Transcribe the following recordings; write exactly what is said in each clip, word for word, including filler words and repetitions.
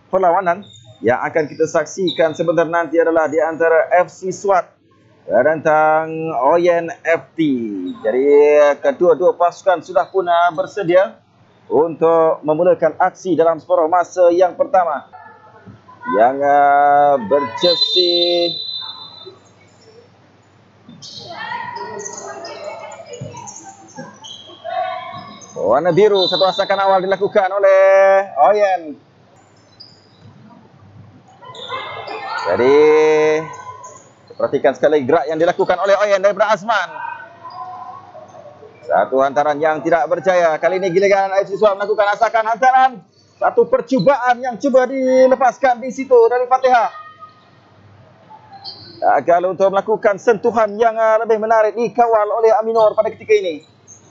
perlawanan yang akan kita saksikan sebentar nanti adalah di antara F C SWAT tentang Oyen F T. Jadi kedua-dua pasukan sudah pun bersedia untuk memulakan aksi dalam separuh masa yang pertama. Yang uh, berjersey warna biru, satu asakan awal dilakukan oleh Oyen. Jadi perhatikan sekali gerak yang dilakukan oleh Oyen daripada Azman. Satu hantaran yang tidak berjaya. Kali ini giliran F C SWAT melakukan asakan hantaran. Satu percubaan yang cuba dilepaskan di situ dari Fatihah. Gagal untuk melakukan sentuhan yang lebih menarik, dikawal oleh Aminor pada ketika ini.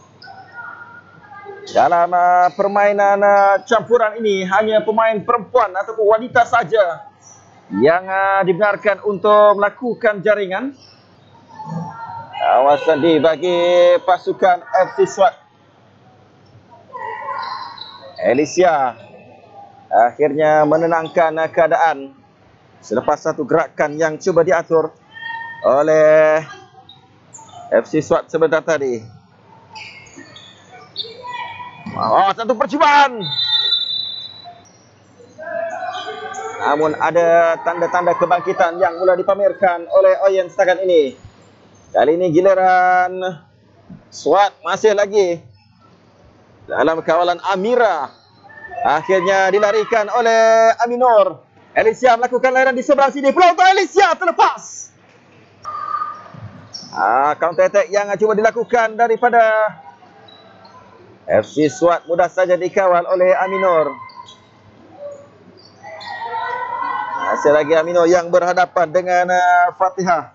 Dalam uh, permainan uh, campuran ini hanya pemain perempuan ataupun wanita saja yang uh, dibenarkan untuk melakukan jaringan. Kawasan dibagi pasukan F C SWAT. Alicia akhirnya menenangkan uh, keadaan selepas satu gerakan yang cuba diatur oleh F C SWAT sebentar tadi. Oh, satu percubaan. Namun ada tanda-tanda kebangkitan yang mula dipamerkan oleh Oyen setakat ini. Kali ini giliran SWAT masih lagi dalam kawalan Amira. Akhirnya dilarikan oleh Aminor. Alicia melakukan layanan di seberang sini. Peluang untuk Alicia terlepas. Ah, counter attack yang cuba dilakukan daripada F C SWAT mudah saja dikawal oleh Aminor. Masih lagi Aminor yang berhadapan dengan uh, Fatihah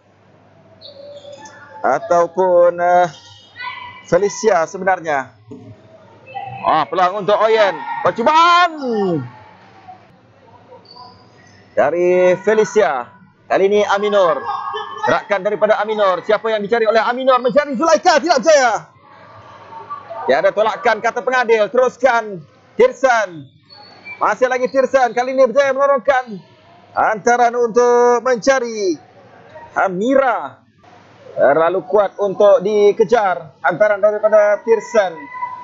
ataupun uh, Felicia sebenarnya. Ah, peluang untuk Oyen. Percubaan dari Felicia. Kali ini Aminor. Gerakan daripada Aminor. Siapa yang dicari oleh Aminor? Mencari Zulaika, tidak jaya. Tiada tolakan kata pengadil. Teruskan Tirsan. Masih lagi Tirsan. Kali ini berjaya melorongkan hantaran untuk mencari Amira. Terlalu kuat untuk dikejar hantaran daripada Tirsan.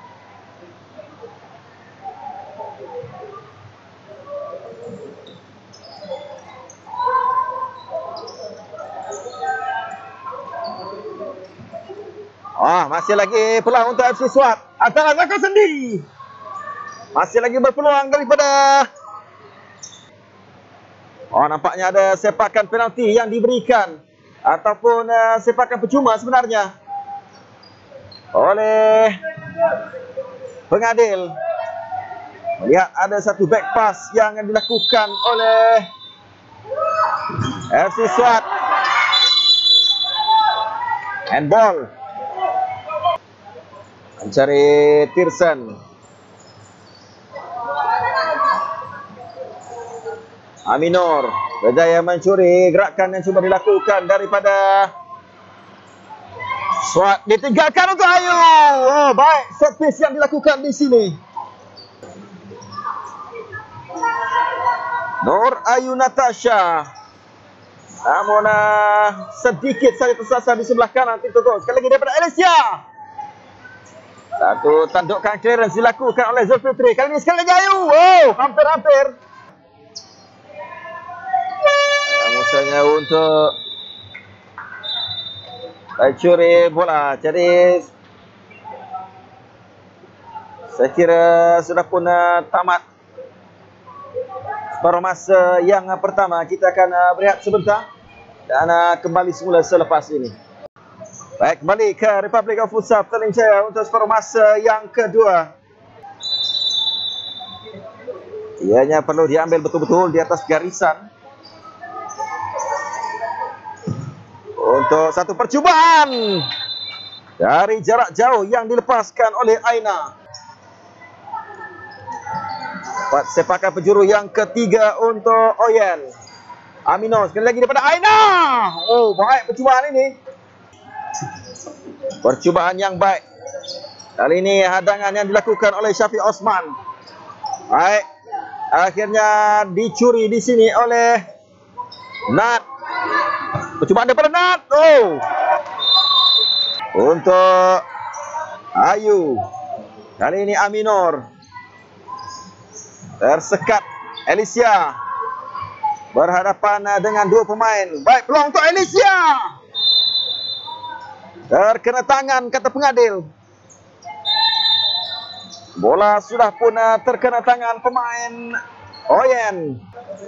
Ah, masih lagi peluang untuk F C SWAT. Antara Zaka Sendi. Masih lagi berpeluang daripada. Oh, nampaknya ada sepakan penalti yang diberikan. Ataupun uh, sepakan percuma sebenarnya. Oleh pengadil. Melihat ada satu back pass yang dilakukan oleh F C SWAT. Handball. Mencari Tirsan. Aminor berjaya mencuri gerakan yang cuba dilakukan daripada SWAT. Ditinggalkan untuk Ayu. Oh, baik set piece yang dilakukan di sini. Nur Ayu Natasha. Namun uh, sedikit saja tersasar di sebelah kanan. Tutup sekali lagi daripada Alicia. Satu tandukan clearance dilakukan oleh Zulfitri. Kali ini sekali lagi Ayu. Oh, hampir-hampir. Musanya untuk mencuri bola. Jadi saya kira sudah pun uh, tamat separuh masa yang uh, pertama. Kita akan uh, berehat sebentar dan uh, kembali semula selepas ini. Baik, kembali ke Republic of Futsal Petaling Jaya untuk separuh masa yang kedua. Ianya perlu diambil betul-betul di atas garisan. Untuk satu percubaan dari jarak jauh yang dilepaskan oleh Aina. Sepakan penjuru yang ketiga untuk Oyen. Aminor sekali lagi daripada Aina. Oh, baik percubaan ini. Percubaan yang baik. Kali ini hadangan yang dilakukan oleh Syafiq Osman. Baik. Akhirnya dicuri di sini oleh Nat. Percubaan daripada Nat. Oh. Untuk Ayu. Kali ini Aminor. Tersekat Alicia. Berhadapan dengan dua pemain. Baik, peluang untuk Alicia. Terkena tangan kata pengadil. Bola sudah pun terkena tangan pemain Oyen.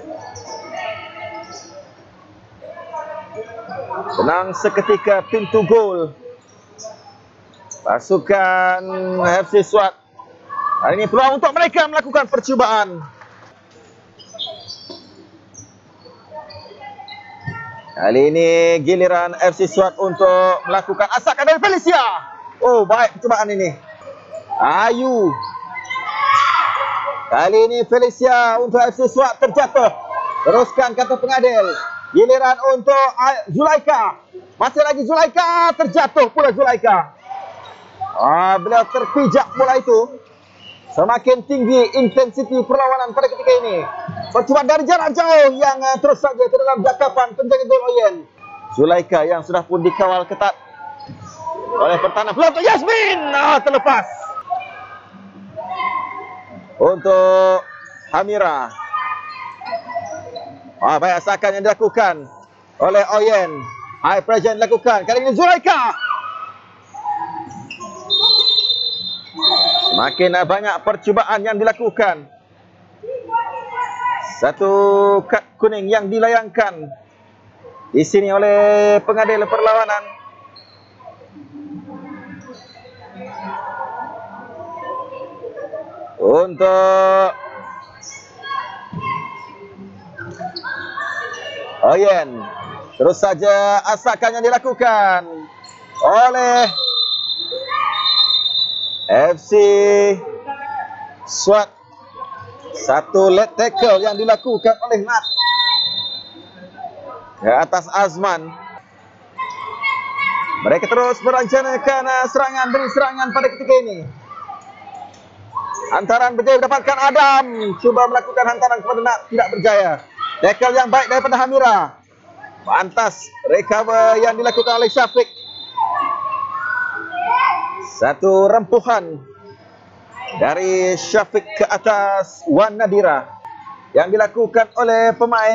Senang seketika pintu gol pasukan F C SWAT. Hari ini peluang untuk mereka melakukan percubaan. Kali ini giliran F C SWAT untuk melakukan asakan dari Felicia. Oh, baik percubaan ini. Ayu. Kali ini Felicia untuk F C SWAT terjatuh. Teruskan kata pengadil. Giliran untuk Zulaika. Masih lagi Zulaika. Terjatuh pula Zulaika. Ah, beliau terpijak bola itu. Semakin tinggi intensiti perlawanan pada ketika ini. Percubaan dari jarak jauh yang uh, terus saja ke dalam jangkauan penjaga gol Oyen. Zulaika yang sudah pun dikawal ketat oleh pertahanan. Peluang untuk Yasmin. Ah, terlepas. Untuk Hamira. Ah, banyak asakan yang dilakukan oleh Oyen. High pressure yang dilakukan. Kali ini Zulaika. Semakin banyak percubaan yang dilakukan. Satu kad kuning yang dilayangkan di sini oleh pengadil perlawanan. Untuk Oyen. Terus saja asakan yang dilakukan oleh F C SWAT. Satu leg tackle yang dilakukan oleh Nat ke atas Azman. Mereka terus merencanakan serangan demi serangan pada ketika ini. Hantaran berjaya didapatkan Adam. Cuba melakukan hantaran kepada Nat, tidak berjaya. Tackle yang baik daripada Hamira. Pantas recover yang dilakukan oleh Syafiq. Satu rempuhan dari Syafiq ke atas Wan Nadira yang dilakukan oleh pemain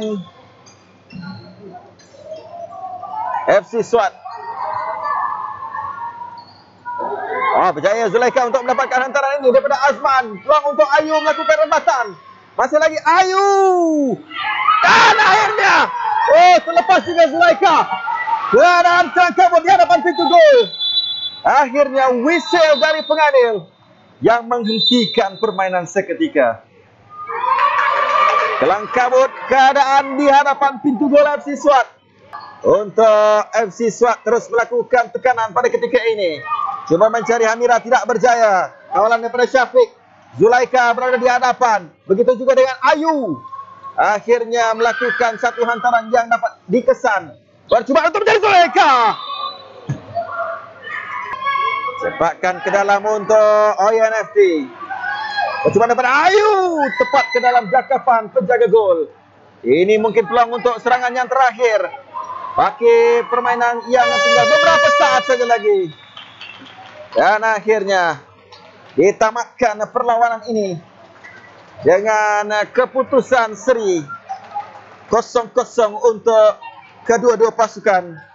F C SWAT. Oh, berjaya Zulaika untuk mendapatkan hantaran ini daripada Azman. Peluang untuk Ayu melakukan rembatan. Masih lagi Ayu. Dan akhirnya, oh, terlepas juga Zulaika. Keadaan terkabut di hadapan pintu gol. Akhirnya whistle dari pengadil yang menghentikan permainan seketika. Kelang kabut keadaan di hadapan pintu gol F C SWAT. Untuk F C SWAT terus melakukan tekanan pada ketika ini. Cuba mencari Hamira, tidak berjaya. Kawalan daripada Syafiq. Zulaika berada di hadapan. Begitu juga dengan Ayu. Akhirnya melakukan satu hantaran yang dapat dikesan. Percubaan untuk mencari Zulaika. Cepatkan ke dalam untuk Oyen F C. Percubaan daripada Ayu. Tepat ke dalam jangkauan penjaga gol. Ini mungkin peluang untuk serangan yang terakhir. Pakai permainan yang tinggal beberapa saat saja lagi. Dan akhirnya ditamatkan perlawanan ini dengan keputusan seri kosong kosong untuk kedua-dua pasukan.